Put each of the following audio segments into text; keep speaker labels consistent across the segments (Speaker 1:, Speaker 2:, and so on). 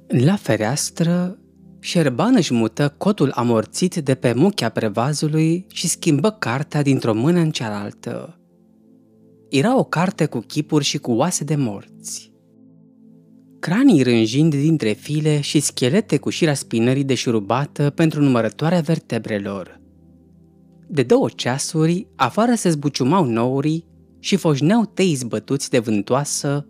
Speaker 1: La fereastră, Șerban își mută cotul amorțit de pe muchea prevazului și schimbă cartea dintr-o mână în cealaltă. Era o carte cu chipuri și cu oase de morți. Cranii rânjind dintre file și schelete cu șira spinării deșurubată pentru numărătoarea vertebrelor. De 2 ceasuri, afară se zbuciumau nourii și foșneau tei zbătuți de vântoasă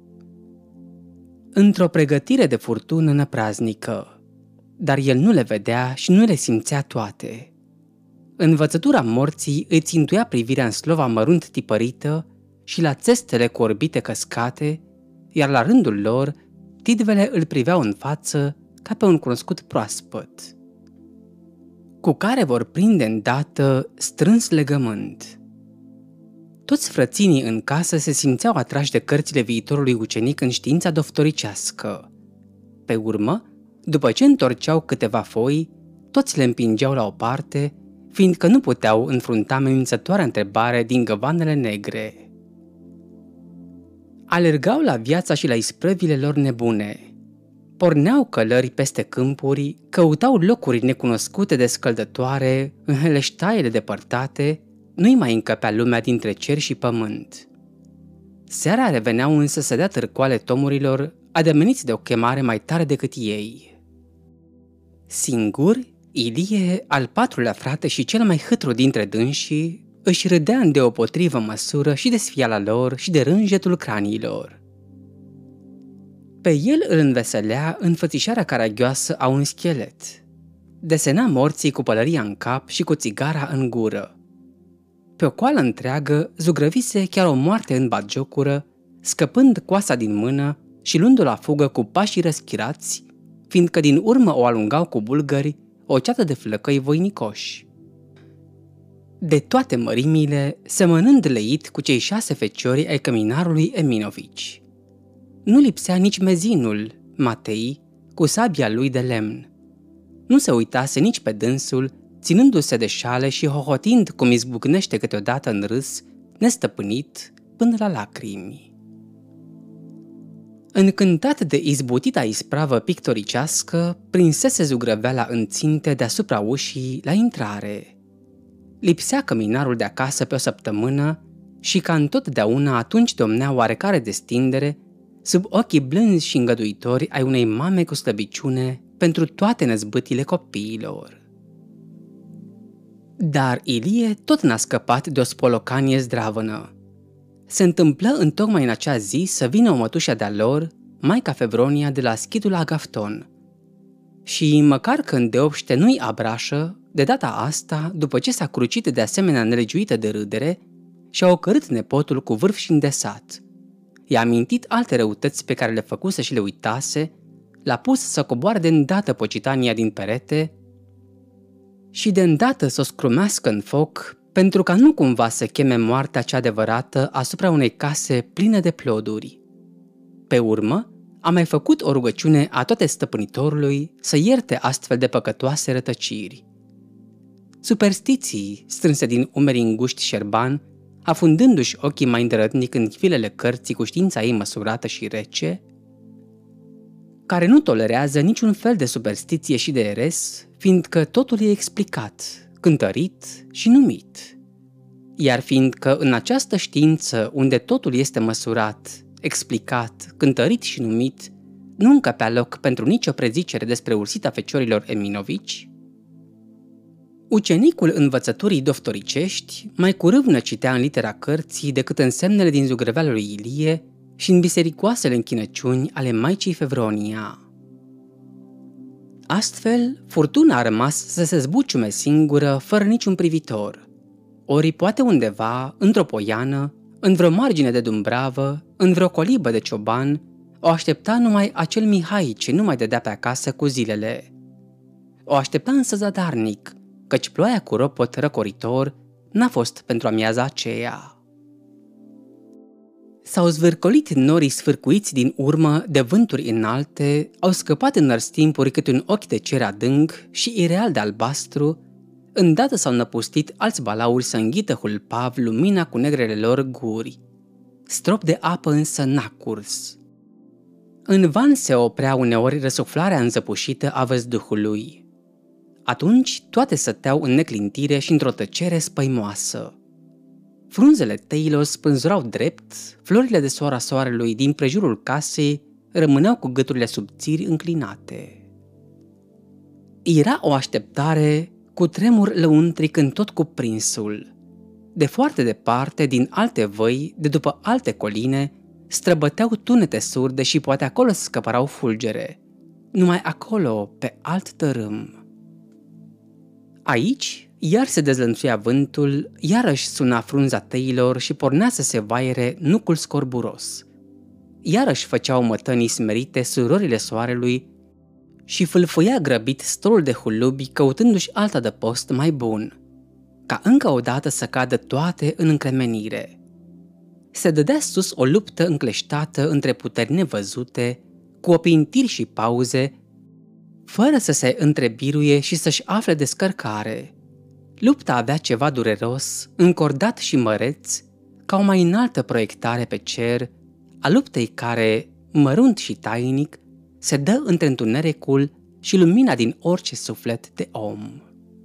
Speaker 1: într-o pregătire de furtună năpraznică, dar el nu le vedea și nu le simțea toate. Învățătura morții îi țintuia privirea în slova mărunt tipărită și la țestele cu orbite căscate, iar la rândul lor, tidvele îl priveau în față ca pe un cunoscut proaspăt, cu care vor prinde îndată strâns legământ. Toți frăținii în casă se simțeau atrași de cărțile viitorului ucenic în știința doftoricească. Pe urmă, după ce întorceau câteva foi, toți le împingeau la o parte, fiindcă nu puteau înfrunta amenințătoarea întrebare din găvanele negre. Alergau la viața și la isprăvile lor nebune. Porneau călări peste câmpuri, căutau locuri necunoscute de scăldătoare, în heleștaiele depărtate, nu-i mai încăpea lumea dintre cer și pământ. Seara reveneau însă să dea târcoale tomurilor, ademeniți de o chemare mai tare decât ei. Singur, Ilie, al 4-lea frate și cel mai hâtru dintre dânsii, își râdea îndeopotrivă măsură și de sfiala lor și de rânjetul craniilor. Pe el îl înveselea înfățișarea caragioasă a un schelet. Desena morții cu pălăria în cap și cu țigara în gură. Pe o coală întreagă zugrăvise chiar o moarte în batjocură, scăpând coasa din mână și luându-o la fugă cu pașii răschirați, fiindcă din urmă o alungau cu bulgări o ceată de flăcăi voinicoși. De toate mărimile, semănând leit cu cei 6 feciori ai căminarului Eminovici. Nu lipsea nici mezinul, Matei, cu sabia lui de lemn. Nu se uitase nici pe dânsul, ținându-se de șale și hohotind cum izbucnește câteodată în râs, nestăpânit până la lacrimi. Încântat de izbutita ispravă pictoricească, prinsese zugrăveala în ținte deasupra ușii la intrare. Lipsea căminarul de acasă pe o săptămână și ca întotdeauna atunci domnea oarecare destindere sub ochii blânzi și îngăduitori ai unei mame cu slăbiciune pentru toate năzbâtile copiilor. Dar Ilie tot n-a scăpat de o spolocanie zdravănă. Se întâmplă întocmai în acea zi să vină o mătușă de-a lor, maica Fevronia de la schitul Agafton. Și măcar că îndeopște nu-i abrașă, de data asta, după ce s-a crucit de asemenea nelegiuită de râdere, și-a ocărât nepotul cu vârf și îndesat. I-a amintit alte răutăți pe care le făcuse și le uitase, l-a pus să coboare de îndată pocitania din perete și de îndată să o scrumească în foc, pentru ca nu cumva să cheme moartea cea adevărată asupra unei case pline de ploduri. Pe urmă, a mai făcut o rugăciune a toate stăpânitorului să ierte astfel de păcătoase rătăciri. Superstiții strânse din umerii înguști Șerban, afundându-și ochii mai îndărătnic în filele cărții cu știința ei măsurată și rece, care nu tolerează niciun fel de superstiție și de eres, fiindcă totul e explicat, cântărit și numit. Iar fiindcă în această știință unde totul este măsurat, explicat, cântărit și numit, nu încăpea loc pentru nicio prezicere despre ursita feciorilor Eminovici, ucenicul învățăturii doftoricești mai cu râvnă citea în litera cărții decât în semnele din zugrăveala lui Ilie și în bisericoasele închinăciuni ale maicii Fevronia. Astfel, furtuna a rămas să se zbuciume singură, fără niciun privitor. Ori poate undeva, într-o poiană, în vreo margine de dumbravă, în vreo colibă de cioban, o aștepta numai acel Mihai ce nu mai dădea pe acasă cu zilele. O aștepta însă zadarnic, căci ploaia cu ropot răcoritor n-a fost pentru amiaza aceea. S-au zvârcolit norii sfârcuiți din urmă de vânturi înalte, au scăpat în nărstimpuri câte un ochi de cer adânc și ireal de albastru, îndată s-au năpustit alți balauri să înghită hulpav lumina cu negrele lor guri. Strop de apă însă n-a curs. În van se oprea uneori răsuflarea înzăpușită a văzduhului. Atunci toate stăteau în neclintire și într-o tăcere spăimoasă. Frunzele tăilor spânzurau drept, florile de soare a soarelui din prejurul casei rămâneau cu gâturile subțiri înclinate. Era o așteptare cu tremur lăuntric în tot cuprinsul. De foarte departe, din alte văi, de după alte coline, străbăteau tunete surde și poate acolo scăpărau fulgere. Numai acolo, pe alt tărâm. Aici, iar se dezlănțuia vântul, iarăși suna frunza tăilor și pornea să se vaiere nucul scorburos. Iarăși făceau mătănii smerite surorile soarelui și fâlfâia grăbit stolul de hulubi căutându-și alt adăpost mai bun, ca încă o dată să cadă toate în încremenire. Se dădea sus o luptă încleștată între puteri nevăzute, cu opintiri și pauze, fără să se întrebiruie și să-și afle descărcare. Lupta avea ceva dureros, încordat și măreț, ca o mai înaltă proiectare pe cer, a luptei care, mărunt și tainic, se dă între întunericul și lumina din orice suflet de om.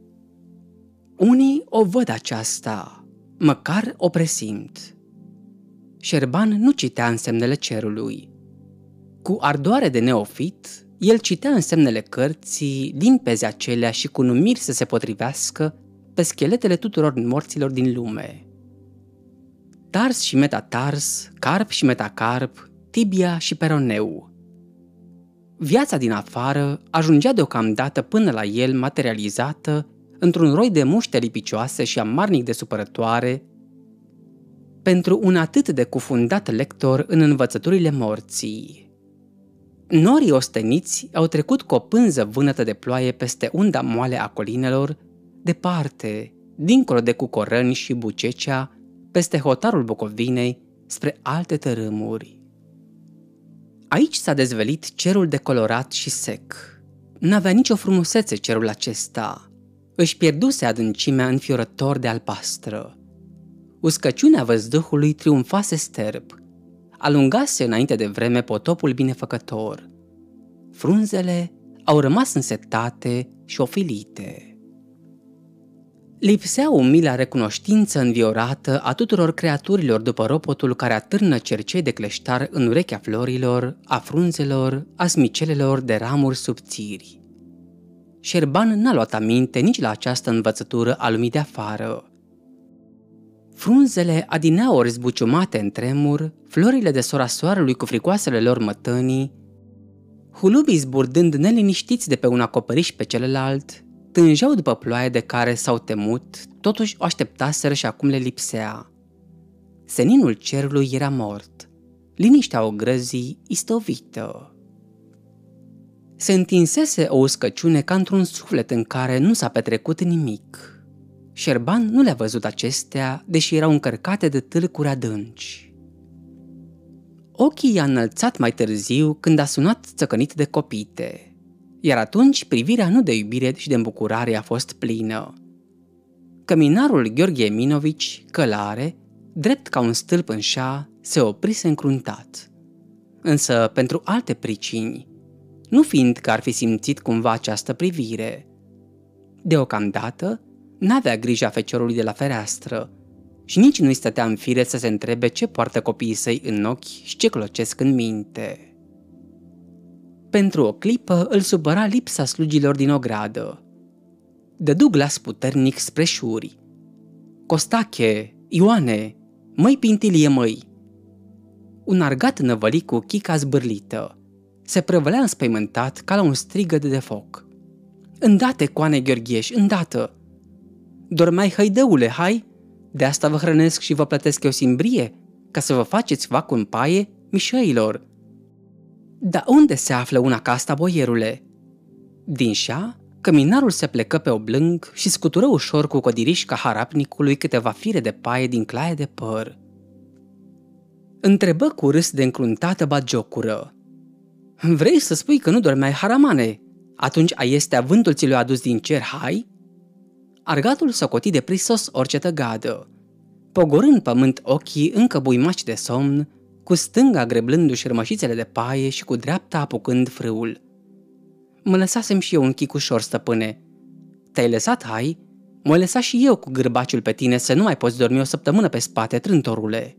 Speaker 1: Unii o văd aceasta, măcar o presimt. Șerban nu citea însemnele cerului. Cu ardoare de neofit, el citea însemnele cărții, limpezi acelea și cu numiri să se potrivească pe scheletele tuturor morților din lume. Tars și metatars, carp și metacarp, tibia și peroneu. Viața din afară ajungea deocamdată până la el materializată într-un roi de muște lipicioase și amarnic de supărătoare pentru un atât de cufundat lector în învățăturile morții. Norii osteniți au trecut cu o pânză vânătă de ploaie peste unda moale a colinelor, departe, dincolo de Cucorăni și Bucecea, peste hotarul Bucovinei, spre alte tărâmuri. Aici s-a dezvelit cerul decolorat și sec. N-avea nicio frumusețe cerul acesta. Își pierduse adâncimea înfiorător de albastră. Uscăciunea văzduhului triumfase sterb. Alungase înainte de vreme potopul binefăcător. Frunzele au rămas însetate și ofilite. Lipsea umila recunoștință înviorată a tuturor creaturilor după ropotul care atârnă cercei de cleștar în urechea florilor, a frunzelor, a smicelelor de ramuri subțiri. Șerban n-a luat aminte nici la această învățătură a lumii de afară. Frunzele adineaori zbuciumate în tremur, florile de sora soarelui cu fricoasele lor mătănii, hulubii zburdând neliniștiți de pe un acoperiș pe celălalt, tângeau după ploaie de care s-au temut, totuși o așteptaseră și acum le lipsea. Seninul cerului era mort, liniștea ogrăzii istovită. Se întinsese o uscăciune ca într-un suflet în care nu s-a petrecut nimic. Șerban nu le-a văzut acestea, deși erau încărcate de tâlcuri adânci. Ochii i-a înălțat mai târziu când a sunat țăcănit de copite, iar atunci privirea nu de iubire și de îmbucurare a fost plină. Căminarul Gheorghe Eminovici, călare, drept ca un stâlp în șa, se oprise încruntat. Însă pentru alte pricini, nu fiindcă ar fi simțit cumva această privire. Deocamdată, n-avea grija feciorului de la fereastră și nici nu-i stătea în fire să se întrebe ce poartă copiii săi în ochi și ce clocesc în minte. Pentru o clipă îl supăra lipsa slugilor din ogradă. Dădu glas puternic spre șuri. Costache, Ioane, măi Pintilie, măi! Un argat năvălit cu chica zbârlită. Se prăvălea înspăimântat ca la un strigăt de foc. Îndată, coane Gheorgheș, îndată! Dormeai, hăidăule, hai? De asta vă hrănesc și vă plătesc eu simbrie, ca să vă faceți vacu în paie, mișăilor. Dar unde se află una ca asta, boierule? Din șa, căminarul se plecă pe oblâng și scutură ușor cu codirișca harapnicului câteva fire de paie din claie de păr. Întrebă cu râs de încruntată batjocură. Vrei să spui că nu dormeai, haramane? Atunci aiestea vântul ți le-a adus din cer, hai? Argatul socoti de prisos orice tăgadă. Pogorând pământ ochii încă buimaci de somn, cu stânga greblându-și rămășițele de paie și cu dreapta apucând frâul. Mă lăsasem și eu un chic ușor, stăpâne. Te-ai lăsat, hai? M-ai lăsat și eu cu gârbaciul pe tine să nu mai poți dormi o săptămână pe spate, trântorule.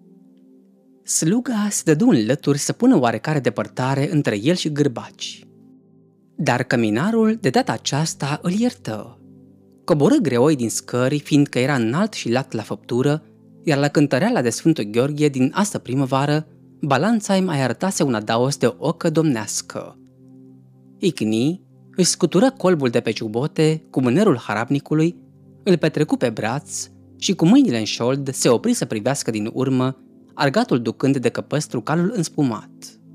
Speaker 1: Sluga se dădu în lături să pună oarecare depărtare între el și gârbaci. Dar căminarul de data aceasta îl iertă. Coborâ greoi din scări, fiindcă era înalt și lat la făptură, iar la cântăreala de Sfântul Gheorghe din astă primăvară, balanța îi mai arătase un adaos de ocă domnească. Icni își scutură colbul de pe ciubote cu mânerul harapnicului, îl petrecu pe braț și cu mâinile în șold se opri să privească din urmă, argatul ducând de căpăstru calul înspumat.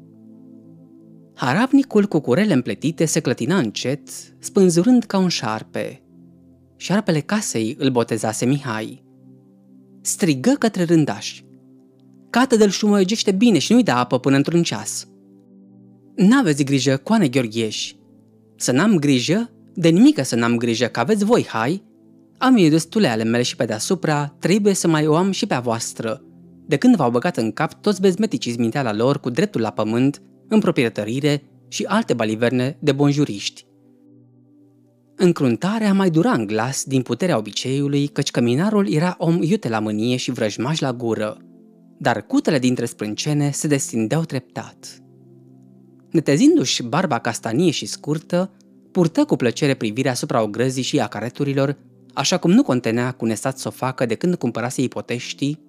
Speaker 1: Harapnicul cu curele împletite se clătina încet, spânzurând ca un șarpe. Șarpele casei îl botezase Mihai. Strigă către rândaș: "Cată-de-l șumăgește bine și nu-i da apă până într-un ceas." "N-aveți grijă, coane Gheorgheși." "Să n-am grijă? De nimică să n-am grijă, că aveți voi, hai. Am eu destule ale mele și pe deasupra trebuie să mai o am și pe a voastră. De când v-au băgat în cap toți bezmeticii zminteala lor cu dreptul la pământ, în proprietărire și alte baliverne de bonjuriști." Încruntarea mai dura în glas din puterea obiceiului, căci căminarul era om iute la mânie și vrăjmaș la gură, dar cutele dintre sprâncene se destindeau treptat. Netezindu-și barba castanie și scurtă, purtă cu plăcere privirea asupra ogrăzii și a careturilor, așa cum nu contenea cu nestat să o facă de când cumpărase ipoteștii,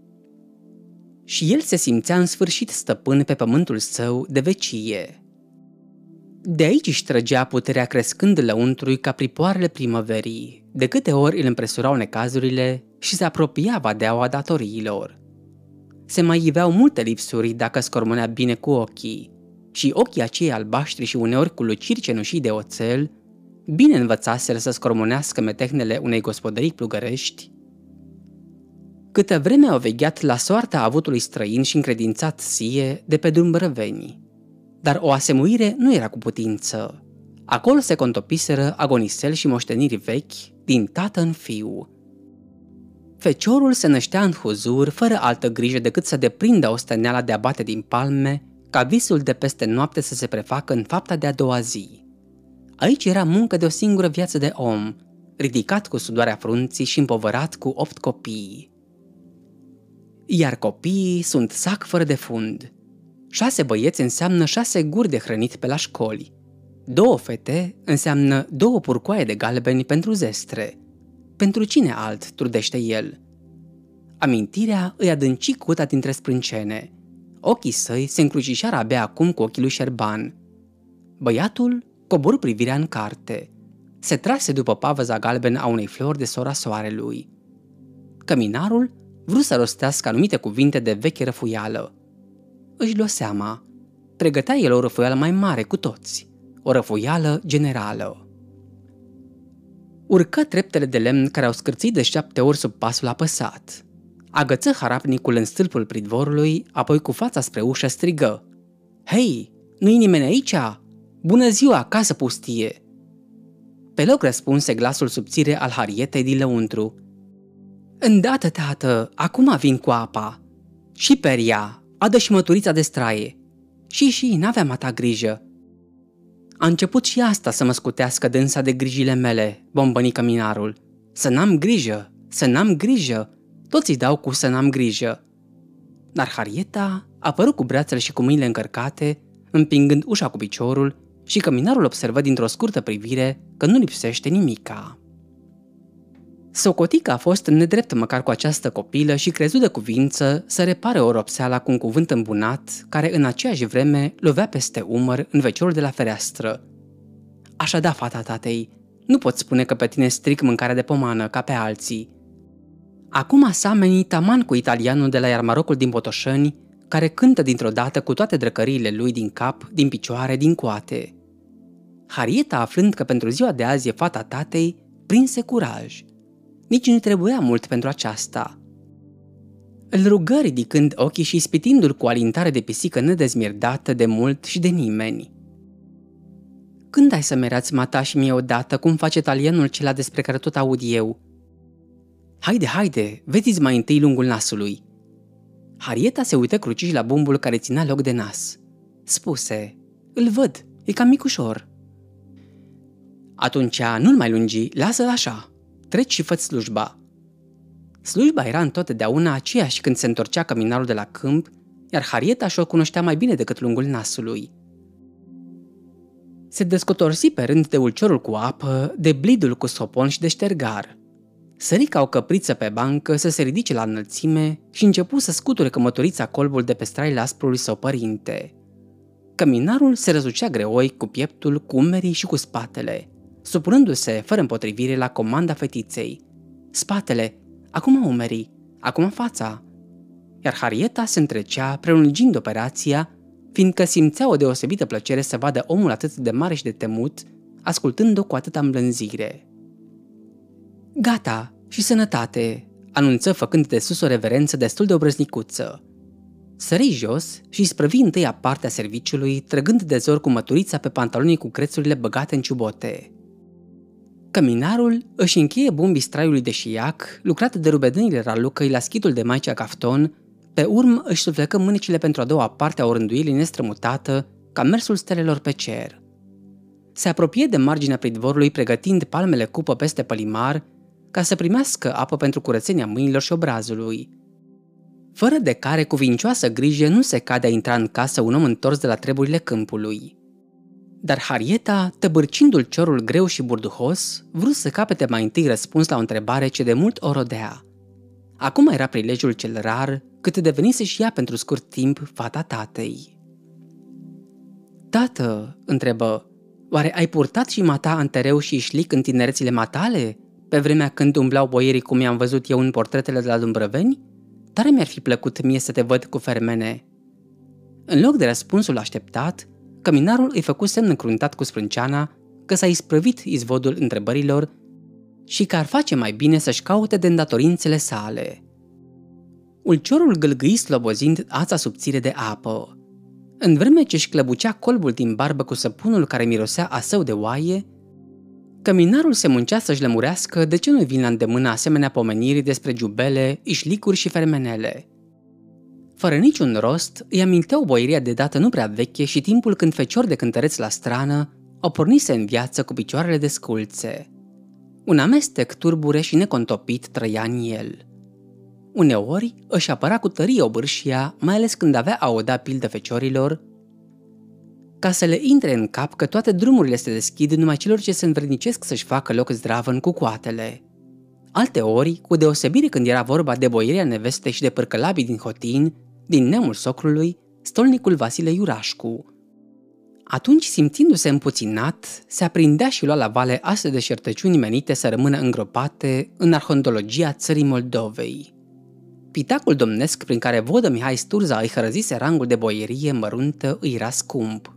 Speaker 1: și el se simțea în sfârșit stăpân pe pământul său de vecie. De aici își trăgea puterea crescând lăuntrui ca pripoarele primăverii, de câte ori îl împresurau necazurile și se apropia vadeaua datoriilor. Se mai iveau multe lipsuri dacă scormonea bine cu ochii, și ochii aceia albaștri și uneori cu luciri cenușii de oțel, bine învățaseră să scormonească metehnele unei gospodării plugărești. Câtă vreme au vegheat la soarta avutului străin și încredințat sie de pe Dumbrăveni, dar o asemuire nu era cu putință. Acolo se contopiseră agoniseli și moșteniri vechi din tată în fiu. Feciorul se năștea în huzur, fără altă grijă decât să deprindă osteneala de a bate din palme, ca visul de peste noapte să se prefacă în fapta de a doua zi. Aici era muncă de o singură viață de om, ridicat cu sudoarea frunții și împovărat cu 8 copii. Iar copiii sunt sac fără de fund. 6 băieți înseamnă 6 guri de hrănit pe la școli. 2 fete înseamnă 2 purcoaie de galbeni pentru zestre. Pentru cine alt trudește el? Amintirea îi adânci cuta dintre sprâncene. Ochii săi se încrucișară abia acum cu ochii lui Șerban. Băiatul coborâ privirea în carte. Se trase după pavăza galbenă a unei flori de sora soarelui. Căminarul vrut să rostească anumite cuvinte de veche răfuială. Își luă seama. Pregătea el o răfuială mai mare cu toți. O răfuială generală. Urcă treptele de lemn care au scârțit de 7 ori sub pasul apăsat. Agăță harapnicul în stâlpul pridvorului, apoi cu fața spre ușă strigă: "Hei, nu-i nimeni aici? Bună ziua, acasă pustie!" Pe loc răspunse glasul subțire al Harietei din lăuntru: "Îndată, tată, acum vin cu apa. Și peria, adă și măturița de straie. Și, n-aveam a ta grijă." A început și asta să mă scutească dânsa de grijile mele, bombăni căminarul. Să n-am grijă, să n-am grijă, toți îi dau cu să n-am grijă. Dar Harieta a apărut cu brațele și cu mâinile încărcate, împingând ușa cu piciorul, și căminarul observă dintr-o scurtă privire că nu lipsește nimica. Socoti că a fost nedrept măcar cu această copilă și crezu de cuvință să repare oropseala cu un cuvânt îmbunat, care în aceeași vreme lovea peste umăr în veciorul de la fereastră. "Așa da, fata tatei, nu pot spune că pe tine stric mâncarea de pomană ca pe alții. Acum asameni taman cu italianul de la Iarmarocul din Botoșani, care cântă dintr-o dată cu toate drăcăriile lui din cap, din picioare, din coate." Harieta, aflând că pentru ziua de azi e fata tatei, prinse curaj. Nici nu trebuia mult pentru aceasta. Îl rugă ridicând ochii și ispitindu-l cu alintare de pisică nedezmierdată de mult și de nimeni. "Când ai să merați mata și mie odată, cum face italianul cela despre care tot aud eu?" Haide, vediți mai întâi lungul nasului." Harrieta se uită cruciș la bumbul care ținea loc de nas. Spuse, îl văd, e cam micușor. Atunci nu-l mai lungi, lasă-l așa. Treci și fă-ți slujba. Slujba era întotdeauna aceeași când se întorcea căminarul de la câmp, iar Harrieta și-o cunoștea mai bine decât lungul nasului. Se descotorsi pe rând de ulciorul cu apă, de blidul cu sopon și de ștergar. Sări ca o căpriță pe bancă să se ridice la înălțime și începu să scuture cămătorița colbul de pe straile asprului său părinte. Căminarul se răsucea greoi cu pieptul, cu umerii și cu spatele, supunându-se fără împotrivire la comanda fetiței. Spatele, acum umerii, acum fața. Iar Harrieta se întrecea, prelungind operația, fiindcă simțea o deosebită plăcere să vadă omul atât de mare și de temut, ascultând-o cu atâta îmblânzire. Gata, și sănătate, anunță făcând de sus o reverență destul de obrăznicuță. Sări jos și sprăvi întâia parte a serviciului, trăgând de zor cu măturița pe pantalonii cu crețurile băgate în ciubote. Căminarul își încheie bumbii straiului de șiac, lucrat de rubedenile ralucăi la schitul de maicea cafton, pe urmă își suflecă mânecile pentru a doua parte a orânduielii nestrămutată, ca mersul stelelor pe cer. Se apropie de marginea pridvorului, pregătind palmele cupă peste pălimar, ca să primească apă pentru curățenia mâinilor și obrazului. Fără de care cuvincioasă grijă nu se cade a intra în casă un om întors de la treburile câmpului. Dar Harrieta, tăbârcindu-l ciorul greu și burduhos, vrut să capete mai întâi răspuns la o întrebare ce de mult o rodea. Acum era prilejul cel rar, cât devenise și ea pentru scurt timp fata tatei. Tată, întrebă, oare ai purtat și mata antereu și ișlic în tinerețile matale, pe vremea când umblau boierii cum i-am văzut eu în portretele de la Dumbrăveni? Tare mi-ar fi plăcut mie să te văd cu fermene. În loc de răspunsul așteptat, căminarul îi făcu semn încruntat cu sprânceana că s-a isprăvit izvodul întrebărilor și că ar face mai bine să-și caute de îndatorințele sale. Ulciorul gâlgâi slobozind ața subțire de apă. În vreme ce își clăbucea colbul din barbă cu săpunul care mirosea a său de oaie, căminarul se muncea să-și lămurească de ce nu vin la îndemână asemenea pomeniri despre giubele, ișlicuri și fermenele. Fără niciun rost, îi aminteau boieria de dată nu prea veche și timpul când fecior de cântăreț la strană o pornise în viață cu picioarele desculțe. Un amestec turbure și necontopit trăia în el. Uneori își apăra cu tărie obârșia, mai ales când avea a oda pildă feciorilor, ca să le intre în cap că toate drumurile se deschid numai celor ce se învrednicesc să-și facă loc zdravă în cucoatele. Alteori, cu deosebire când era vorba de boieria nevestei și de pârcălabii din Hotin, din neamul socrului, stolnicul Vasile Iurașcu. Atunci, simțindu-se împuținat, se aprindea și lua la vale astfel de șertăciuni menite să rămână îngropate în arhondologia țării Moldovei. Pitacul domnesc prin care vodă Mihai Sturza îi hărăzise rangul de boierie măruntă îi era scump.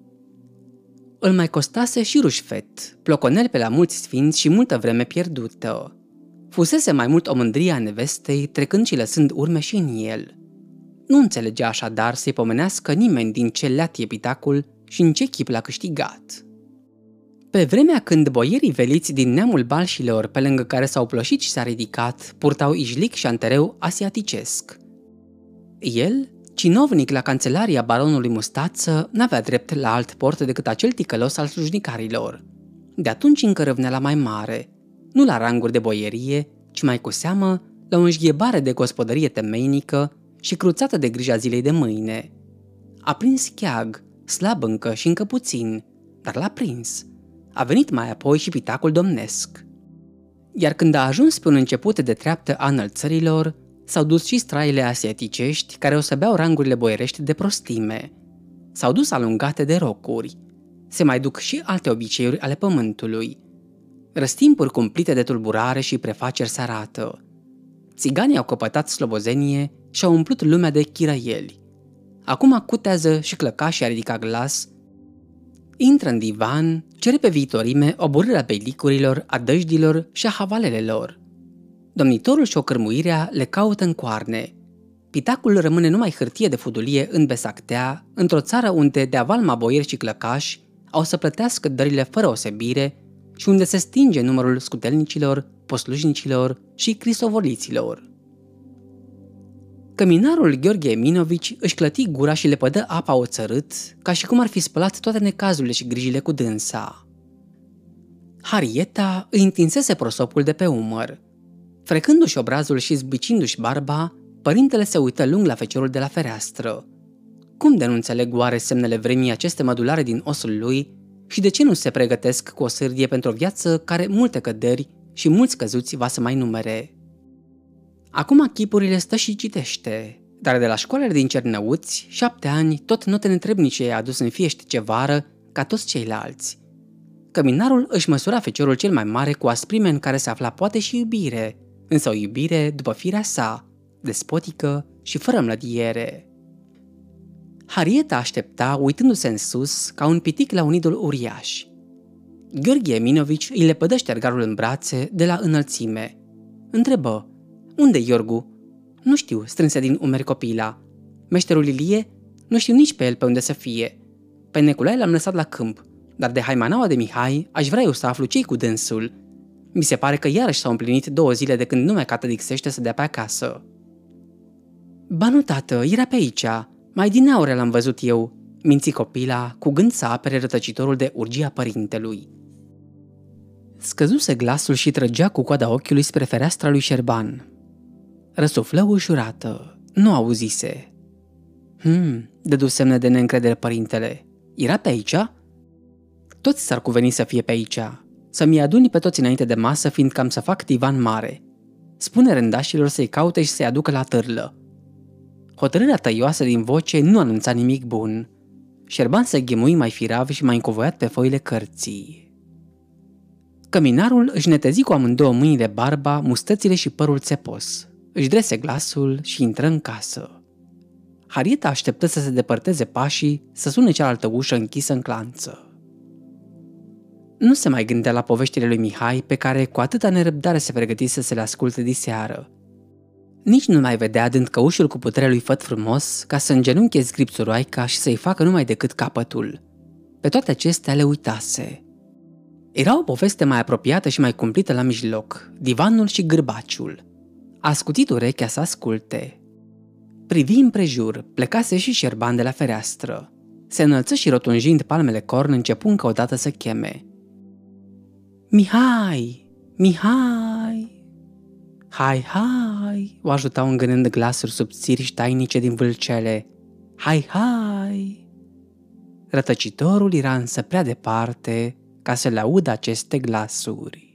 Speaker 1: Îl mai costase și rușfet, ploconel pe la mulți sfinți și multă vreme pierdută. Fusese mai mult o mândrie a nevestei, trecând și lăsând urme și în el. Nu înțelegea așadar să-i pomenească nimeni din ce le-a pitacul și în ce chip l-a câștigat. Pe vremea când boierii veliți din neamul Balșilor, pe lângă care s-au ploșit și s-a ridicat, purtau ijlic și antereu asiaticesc. El, cinovnic la cancelaria baronului Mustață, n-avea drept la alt port decât acel ticălos al slujnicarilor. De atunci încă râvnea la mai mare, nu la ranguri de boierie, ci mai cu seamă la o înșghiebare de gospodărie temeinică și cruțată de grija zilei de mâine. A prins cheag, slab încă și încă puțin, dar l-a prins. A venit mai apoi și pitacul domnesc. Iar când a ajuns pe un început de treaptă a înălțărilor, s-au dus și straile asiaticești care osăbeau rangurile boierești de prostime. S-au dus alungate de rocuri. Se mai duc și alte obiceiuri ale pământului. Răstimpuri cumplite de tulburare și prefaceri se arată. Țiganii au căpătat slobozenie și au umplut lumea de chirăieli. Acum cutează și clăcașii a ridica glas, intră în divan, cere pe viitorime oborârea belicurilor, a dăjdilor și a havalelelor. Domnitorul și ocărmuirea le caută în coarne. Pitacul rămâne numai hârtie de fudulie în Besactea, într-o țară unde de avalma boieri și clăcași au să plătească dările fără osebire și unde se stinge numărul scutelnicilor, poslujnicilor și crisovoliților. Căminarul Gheorghe Eminovici își clăti gura și le pădă apa oțărât, ca și cum ar fi spălat toate necazurile și grijile cu dânsa. Harieta îi întinsese prosopul de pe umăr. Frecându-și obrazul și zbicindu-și barba, părintele se uită lung la feciorul de la fereastră. Cum de nu înțeleg oare semnele vremii aceste mădulare din osul lui și de ce nu se pregătesc cu o sârdie pentru o viață care multe căderi și mulți căzuți va să mai numere? Acum chipurile stă și citește, dar de la școalele din Cernăuți, 7 ani, tot note netrebnice i-a adus în fiește vară ca toți ceilalți. Căminarul își măsura feciorul cel mai mare cu asprime în care se afla poate și iubire, însă o iubire după firea sa, despotică și fără mlădiere. Harieta aștepta, uitându-se în sus, ca un pitic la un idol uriaș. Gheorghe Eminovici îi lepădă ștergarul în brațe de la înălțime. Întrebă: "Unde Iorgu?" "Nu știu," strânse din umeri copila. "Meșterul Ilie?" "Nu știu nici pe el pe unde să fie. Pe Neculae l-am lăsat la câmp, dar de haimanaua de Mihai aș vrea eu să aflu ce-i cu dânsul. Mi se pare că iarăși s-au împlinit 2 zile de când numai catădixește să dea pe acasă." "Ba nu, tată, era pe aici. Mai din aure l-am văzut eu," minți copila, cu gând să apere rătăcitorul de urgia părintelui. Scăzuse glasul și trăgea cu coada ochiului spre fereastra lui Șerban. Răsuflă ușurată. Nu auzise. Dădu semne de neîncredere părintele. "Era pe aici?" "Toți s-ar cuveni să fie pe aici. Să-mi aduni pe toți înainte de masă, fiindcă am să fac divan mare. Spune rândașilor să-i caute și să-i aducă la târlă." Hotărârea tăioasă din voce nu anunța nimic bun. Șerban se ghemui mai firav și mai încovoiat pe foile cărții. Căminarul își netezi cu amândouă mâinile barba, mustățile și părul țepos. Își drese glasul și intră în casă. Harieta așteptă să se depărteze pașii, să sune cealaltă ușă închisă în clanță. Nu se mai gândea la poveștile lui Mihai, pe care cu atâta nerăbdare se pregătise să le asculte diseară. Nici nu mai vedea dând căușul cu puterea lui făt frumos ca să îngenunche zgripțuroaica și să-i facă numai decât capătul. Pe toate acestea le uitase. Era o poveste mai apropiată și mai cumplită la mijloc, divanul și gârbaciul. A scutit urechea să asculte. Privi împrejur, plecase și Șerban de la fereastră. Se înălță și rotunjind palmele corn începu încă o dată să cheme. "Mihai! Mihai!" "Hai, o ajutau îngânând glasuri subțiri și tainice din vâlcele. Hai! Rătăcitorul era însă prea departe ca să le audă aceste glasuri.